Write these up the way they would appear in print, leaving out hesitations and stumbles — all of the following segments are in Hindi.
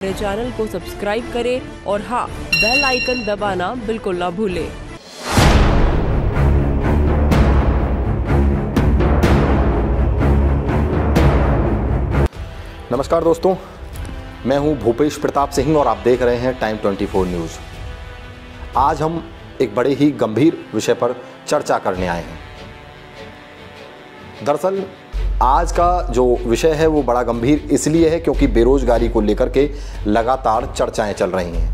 मेरे चैनल को सब्सक्राइब करें और हाँ, बेल आइकन दबाना बिल्कुल ना भूलें। नमस्कार दोस्तों, मैं हूं भूपेश प्रताप सिंह और आप देख रहे हैं टाइम 24 न्यूज़। आज हम एक बड़े ही गंभीर विषय पर चर्चा करने आए हैं। दरअसल आज का जो विषय है वो बड़ा गंभीर इसलिए है क्योंकि बेरोजगारी को लेकर के लगातार चर्चाएं चल रही हैं।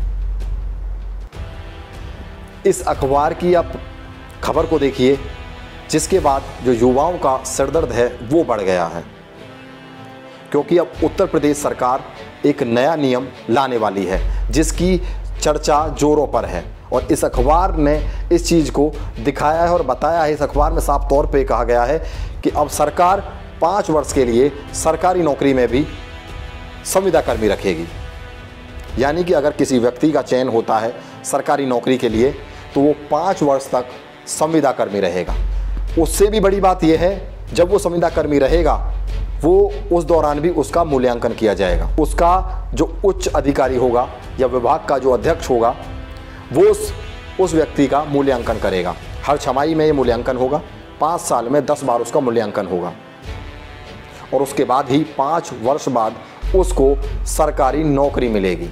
इस अखबार की आप खबर को देखिए, जिसके बाद जो युवाओं का सिरदर्द है वो बढ़ गया है, क्योंकि अब उत्तर प्रदेश सरकार एक नया नियम लाने वाली है जिसकी चर्चा जोरों पर है। और इस अखबार ने इस चीज़ को दिखाया है और बताया है। इस अखबार में साफ तौर पे कहा गया है कि अब सरकार 5 वर्ष के लिए सरकारी नौकरी में भी संविदा कर्मी रखेगी। यानी कि अगर किसी व्यक्ति का चयन होता है सरकारी नौकरी के लिए तो वो 5 वर्ष तक संविदा कर्मी रहेगा। उससे भी बड़ी बात यह है, जब वो संविदा कर्मी रहेगा वो उस दौरान भी उसका मूल्यांकन किया जाएगा। उसका जो उच्च अधिकारी होगा या विभाग का जो अध्यक्ष होगा वो उस व्यक्ति का मूल्यांकन करेगा। हर छमाही में ये मूल्यांकन होगा। 5 साल में 10 बार उसका मूल्यांकन होगा और उसके बाद ही 5 वर्ष बाद उसको सरकारी नौकरी मिलेगी।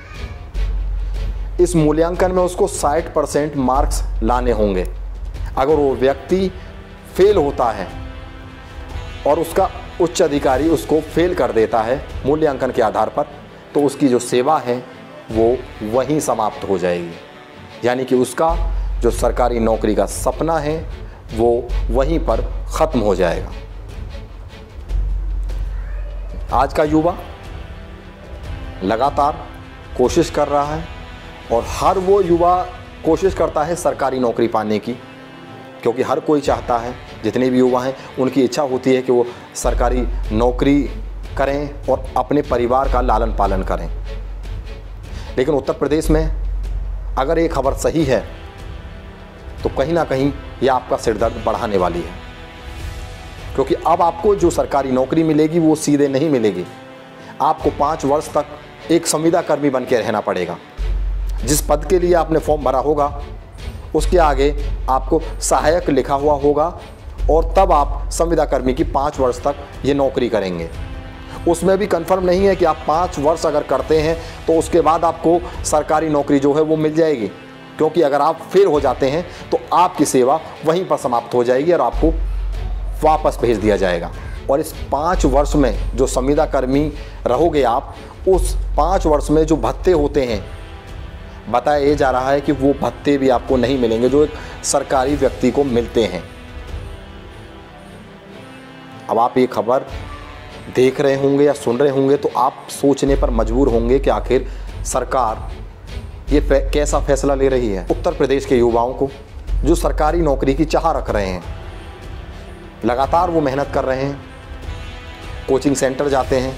इस मूल्यांकन में उसको 60% मार्क्स लाने होंगे। अगर वो व्यक्ति फेल होता है और उसका उच्च अधिकारी उसको फेल कर देता है मूल्यांकन के आधार पर, तो उसकी जो सेवा है वो वहीं समाप्त हो जाएगी। यानी कि उसका जो सरकारी नौकरी का सपना है वो वहीं पर ख़त्म हो जाएगा। आज का युवा लगातार कोशिश कर रहा है और हर वो युवा कोशिश करता है सरकारी नौकरी पाने की, क्योंकि हर कोई चाहता है, जितने भी युवा हैं उनकी इच्छा होती है कि वो सरकारी नौकरी करें और अपने परिवार का लालन पालन करें। लेकिन उत्तर प्रदेश में अगर ये खबर सही है तो कहीं ना कहीं ये आपका सिरदर्द बढ़ाने वाली है, क्योंकि अब आपको जो सरकारी नौकरी मिलेगी वो सीधे नहीं मिलेगी। आपको 5 वर्ष तक एक संविदा कर्मी बन के रहना पड़ेगा। जिस पद के लिए आपने फॉर्म भरा होगा उसके आगे आपको सहायक लिखा हुआ होगा और तब आप संविदा कर्मी की 5 वर्ष तक ये नौकरी करेंगे। उसमें भी कंफर्म नहीं है कि आप 5 वर्ष अगर करते हैं तो उसके बाद आपको सरकारी नौकरी जो है वो मिल जाएगी, क्योंकि अगर आप फेल हो जाते हैं तो आपकी सेवा वहीं पर समाप्त हो जाएगी और आपको वापस भेज दिया जाएगा। और इस 5 वर्ष में जो संविदा कर्मी रहोगे आप, उस 5 वर्ष में जो भत्ते होते हैं, बताया ये जा रहा है कि वो भत्ते भी आपको नहीं मिलेंगे जो एक सरकारी व्यक्ति को मिलते हैं। अब आप ये खबर देख रहे होंगे या सुन रहे होंगे तो आप सोचने पर मजबूर होंगे कि आखिर सरकार ये कैसा फैसला ले रही है। उत्तर प्रदेश के युवाओं को जो सरकारी नौकरी की चाह रख रहे हैं, लगातार वो मेहनत कर रहे हैं, कोचिंग सेंटर जाते हैं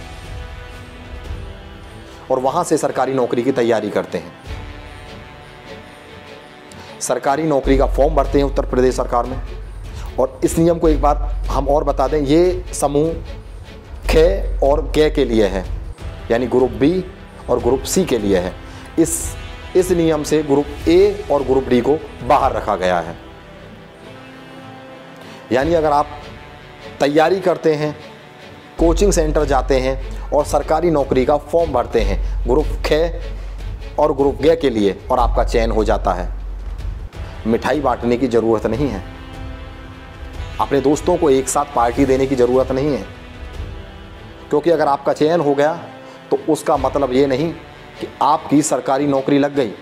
और वहाँ से सरकारी नौकरी की तैयारी करते हैं, सरकारी नौकरी का फॉर्म भरते हैं उत्तर प्रदेश सरकार में। और इस नियम को एक बार हम और बता दें, ये समूह ख और ग के लिए है, यानी ग्रुप बी और ग्रुप सी के लिए है। इस नियम से ग्रुप ए और ग्रुप डी को बाहर रखा गया है। यानी अगर आप तैयारी करते हैं, कोचिंग सेंटर जाते हैं और सरकारी नौकरी का फॉर्म भरते हैं ग्रुप ख और ग्रुप ग के लिए और आपका चयन हो जाता है, मिठाई बांटने की ज़रूरत नहीं है, अपने दोस्तों को एक साथ पार्टी देने की ज़रूरत नहीं है, क्योंकि अगर आपका चयन हो गया तो उसका मतलब ये नहीं कि आपकी सरकारी नौकरी लग गई।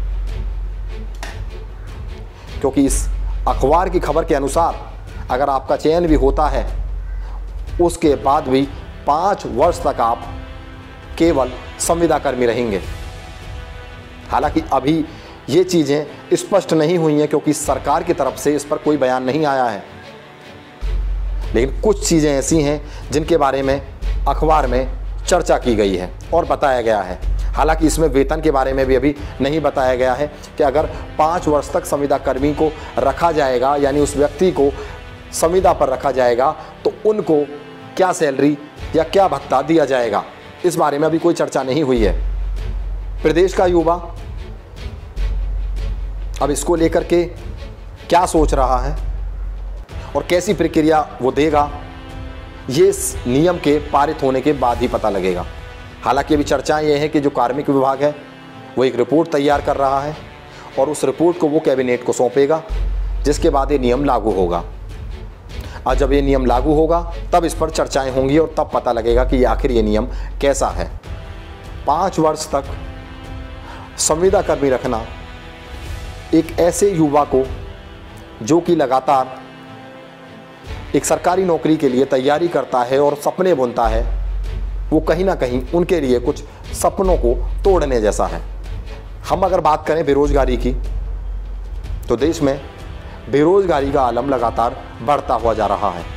क्योंकि इस अखबार की खबर के अनुसार अगर आपका चयन भी होता है उसके बाद भी 5 वर्ष तक आप केवल संविदा कर्मी रहेंगे। हालांकि अभी ये चीज़ें स्पष्ट नहीं हुई हैं क्योंकि सरकार की तरफ से इस पर कोई बयान नहीं आया है, लेकिन कुछ चीज़ें ऐसी हैं जिनके बारे में अखबार में चर्चा की गई है और बताया गया है। हालांकि इसमें वेतन के बारे में भी अभी नहीं बताया गया है कि अगर 5 वर्ष तक संविदा कर्मी को रखा जाएगा, यानी उस व्यक्ति को संविदा पर रखा जाएगा, तो उनको क्या सैलरी या क्या भत्ता दिया जाएगा। इस बारे में अभी कोई चर्चा नहीं हुई है। प्रदेश का युवा अब इसको लेकर के क्या सोच रहा है और कैसी प्रक्रिया वो देगा, ये इस नियम के पारित होने के बाद ही पता लगेगा। हालांकि अभी चर्चा ये है कि जो कार्मिक विभाग है वो एक रिपोर्ट तैयार कर रहा है और उस रिपोर्ट को वो कैबिनेट को सौंपेगा, जिसके बाद ये नियम लागू होगा। और जब ये नियम लागू होगा तब इस पर चर्चाएं होंगी और तब पता लगेगा कि आखिर ये नियम कैसा है। 5 वर्ष तक संविदा कर्मी रखना एक ऐसे युवा को जो कि लगातार एक सरकारी नौकरी के लिए तैयारी करता है और सपने बुनता है, वो कहीं ना कहीं उनके लिए कुछ सपनों को तोड़ने जैसा है। हम अगर बात करें बेरोजगारी की, तो देश में बेरोजगारी का आलम लगातार बढ़ता हुआ जा रहा है।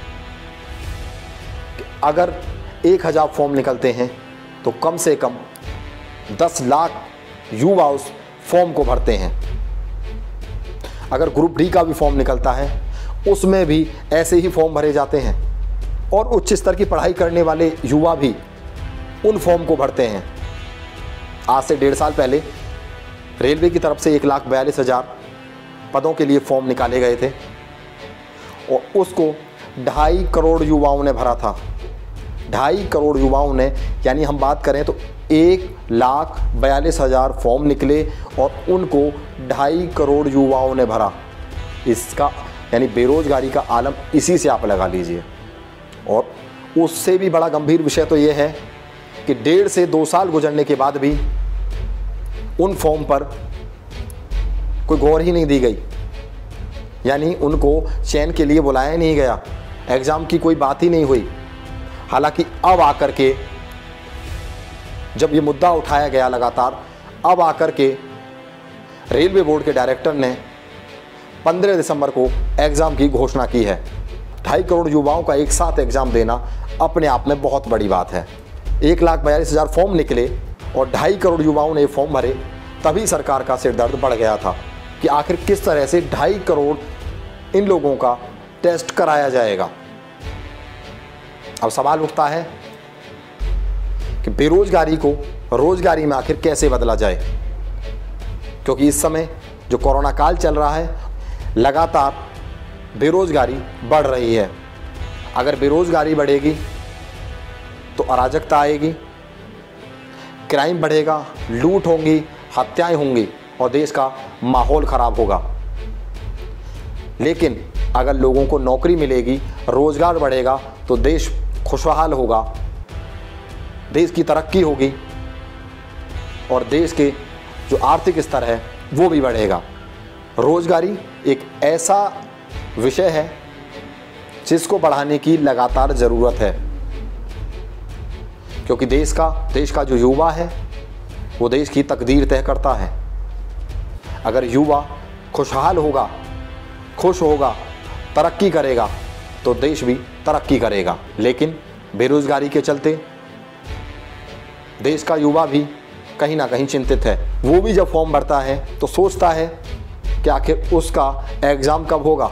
अगर 1000 फॉर्म निकलते हैं तो कम से कम 10 लाख युवा उस फॉर्म को भरते हैं। अगर ग्रुप डी का भी फॉर्म निकलता है उसमें भी ऐसे ही फॉर्म भरे जाते हैं और उच्च स्तर की पढ़ाई करने वाले युवा भी उन फॉर्म को भरते हैं। आज से 1.5 साल पहले रेलवे की तरफ से 1,42,000 पदों के लिए फॉर्म निकाले गए थे और उसको 2.5 करोड़ युवाओं ने भरा था। 2.5 करोड़ युवाओं ने, यानी हम बात करें तो 1,42,000 फॉर्म निकले और उनको 2.5 करोड़ युवाओं ने भरा। इसका यानी बेरोजगारी का आलम इसी से आप लगा लीजिए। और उससे भी बड़ा गंभीर विषय तो ये है कि 1.5 से 2 साल गुजरने के बाद भी उन फॉर्म पर कोई गौर ही नहीं दी गई, यानी उनको चयन के लिए बुलाया नहीं गया, एग्ज़ाम की कोई बात ही नहीं हुई। हालांकि अब आकर के जब ये मुद्दा उठाया गया लगातार, अब आकर के रेलवे बोर्ड के डायरेक्टर ने 15 दिसंबर को एग्ज़ाम की घोषणा की है। 2.5 करोड़ युवाओं का एक साथ एग्ज़ाम देना अपने आप में बहुत बड़ी बात है। 1,42,000 फॉर्म निकले और 2.5 करोड़ युवाओं ने फॉर्म भरे, तभी सरकार का सिर दर्द बढ़ गया था कि आखिर किस तरह से 2.5 करोड़ इन लोगों का टेस्ट कराया जाएगा। अब सवाल उठता है कि बेरोजगारी को रोजगारी में आखिर कैसे बदला जाए, क्योंकि इस समय जो कोरोना काल चल रहा है लगातार बेरोजगारी बढ़ रही है। अगर बेरोजगारी बढ़ेगी तो अराजकता आएगी, क्राइम बढ़ेगा, लूट होंगी, हत्याएं होंगी और देश का माहौल खराब होगा। लेकिन अगर लोगों को नौकरी मिलेगी, रोजगार बढ़ेगा तो देश खुशहाल होगा, देश की तरक्की होगी और देश के जो आर्थिक स्तर है वो भी बढ़ेगा। रोजगारी एक ऐसा विषय है जिसको बढ़ाने की लगातार ज़रूरत है, क्योंकि देश का जो युवा है वो देश की तकदीर तय करता है। अगर युवा खुशहाल होगा, खुश होगा, तरक्की करेगा तो देश भी तरक्की करेगा। लेकिन बेरोजगारी के चलते देश का युवा भी कहीं ना कहीं चिंतित है। वो भी जब फॉर्म भरता है तो सोचता है कि आखिर उसका एग्ज़ाम कब होगा,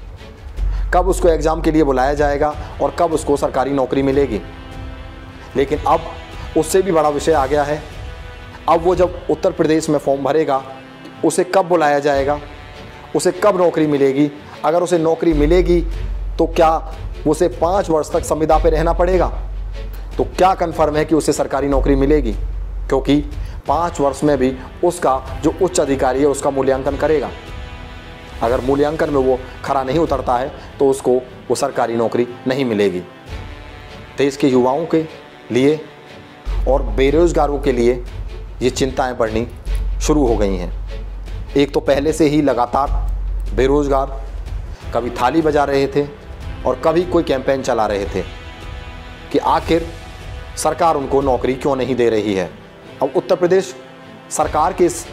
कब उसको एग्ज़ाम के लिए बुलाया जाएगा और कब उसको सरकारी नौकरी मिलेगी। लेकिन अब उससे भी बड़ा विषय आ गया है। अब वो जब उत्तर प्रदेश में फॉर्म भरेगा, उसे कब बुलाया जाएगा, उसे कब नौकरी मिलेगी, अगर उसे नौकरी मिलेगी तो क्या उसे 5 वर्ष तक संविदा पे रहना पड़ेगा, तो क्या कन्फर्म है कि उसे सरकारी नौकरी मिलेगी, क्योंकि 5 वर्ष में भी उसका जो उच्च अधिकारी है उसका मूल्यांकन करेगा। अगर मूल्यांकन में वो खरा नहीं उतरता है तो उसको वो सरकारी नौकरी नहीं मिलेगी। देश के युवाओं के लिए और बेरोजगारों के लिए ये चिंताएं बढ़नी शुरू हो गई हैं। एक तो पहले से ही लगातार बेरोजगार कभी थाली बजा रहे थे और कभी कोई कैंपेन चला रहे थे कि आखिर सरकार उनको नौकरी क्यों नहीं दे रही है। अब उत्तर प्रदेश सरकार के इस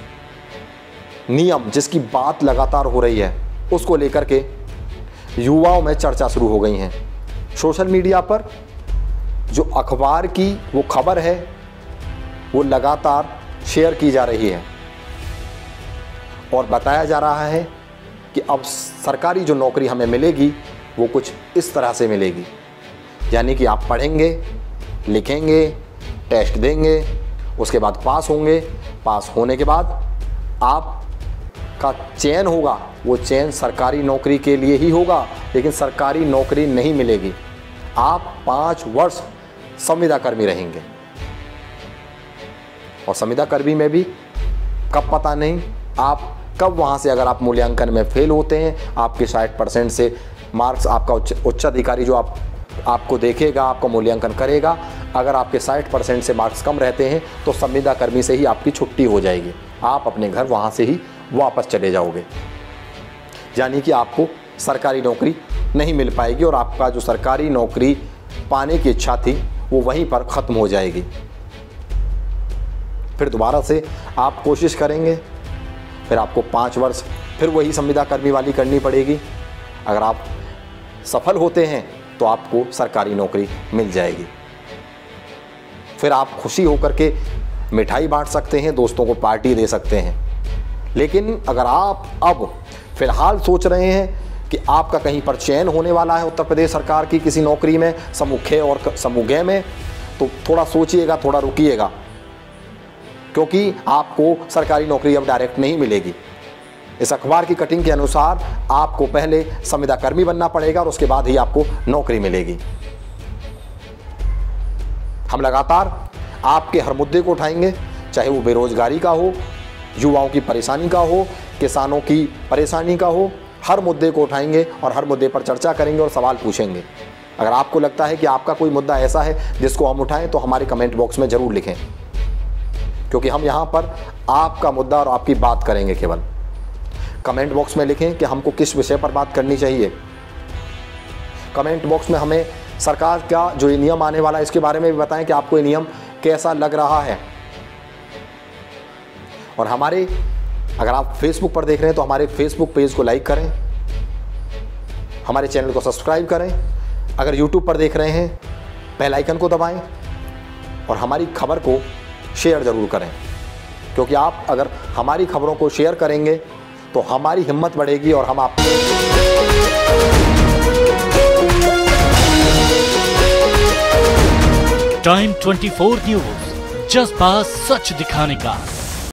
नियम जिसकी बात लगातार हो रही है उसको लेकर के युवाओं में चर्चा शुरू हो गई हैं। सोशल मीडिया पर जो अखबार की वो खबर है वो लगातार शेयर की जा रही है और बताया जा रहा है कि अब सरकारी जो नौकरी हमें मिलेगी वो कुछ इस तरह से मिलेगी, यानी कि आप पढ़ेंगे, लिखेंगे, टेस्ट देंगे, उसके बाद पास होंगे। पास होने के बाद आपका चयन होगा, वो चयन सरकारी नौकरी के लिए ही होगा, लेकिन सरकारी नौकरी नहीं मिलेगी। आप 5 वर्ष संविदा कर्मी रहेंगे, और संविदा कर्मी में भी कब पता नहीं, आप कब वहाँ से, अगर आप मूल्यांकन में फेल होते हैं, आपके 60% से मार्क्स, आपका उच्च अधिकारी जो आपको देखेगा, आपका मूल्यांकन करेगा, अगर आपके 60% से मार्क्स कम रहते हैं तो संविदा कर्मी से ही आपकी छुट्टी हो जाएगी, आप अपने घर वहाँ से ही वापस चले जाओगे। यानी कि आपको सरकारी नौकरी नहीं मिल पाएगी, और आपका जो सरकारी नौकरी पाने की इच्छा थी वो वहीं पर ख़त्म हो जाएगी। फिर दोबारा से आप कोशिश करेंगे, फिर आपको 5 वर्ष फिर वही संविदा कर्मी वाली करनी पड़ेगी। अगर आप सफल होते हैं तो आपको सरकारी नौकरी मिल जाएगी। फिर आप खुशी होकर के मिठाई बांट सकते हैं, दोस्तों को पार्टी दे सकते हैं। लेकिन अगर आप अब फिलहाल सोच रहे हैं कि आपका कहीं पर चयन होने वाला है उत्तर प्रदेश सरकार की किसी नौकरी में, समूह ख और समूह ग में, तो थोड़ा सोचिएगा, थोड़ा रुकिएगा, क्योंकि आपको सरकारी नौकरी अब डायरेक्ट नहीं मिलेगी। इस अखबार की कटिंग के अनुसार आपको पहले संविदा कर्मी बनना पड़ेगा और उसके बाद ही आपको नौकरी मिलेगी। हम लगातार आपके हर मुद्दे को उठाएंगे, चाहे वो बेरोजगारी का हो, युवाओं की परेशानी का हो, किसानों की परेशानी का हो, हर मुद्दे को उठाएंगे और हर मुद्दे पर चर्चा करेंगे और सवाल पूछेंगे। अगर आपको लगता है कि आपका कोई मुद्दा ऐसा है जिसको हम उठाएं तो हमारे कमेंट बॉक्स में ज़रूर लिखें, क्योंकि हम यहाँ पर आपका मुद्दा और आपकी बात करेंगे। केवल कमेंट बॉक्स में लिखें कि हमको किस विषय पर बात करनी चाहिए। कमेंट बॉक्स में हमें सरकार का जो ये नियम आने वाला है इसके बारे में भी बताएं कि आपको ये नियम कैसा लग रहा है। और हमारे, अगर आप फेसबुक पर देख रहे हैं तो हमारे फेसबुक पेज को लाइक करें, हमारे चैनल को सब्सक्राइब करें। अगर यूट्यूब पर देख रहे हैं बेल आइकन को दबाएं और हमारी खबर को शेयर ज़रूर करें, क्योंकि आप अगर हमारी खबरों को शेयर करेंगे तो हमारी हिम्मत बढ़ेगी और हम आप टाइम 24 न्यूज़, जज्बा सच दिखाने का।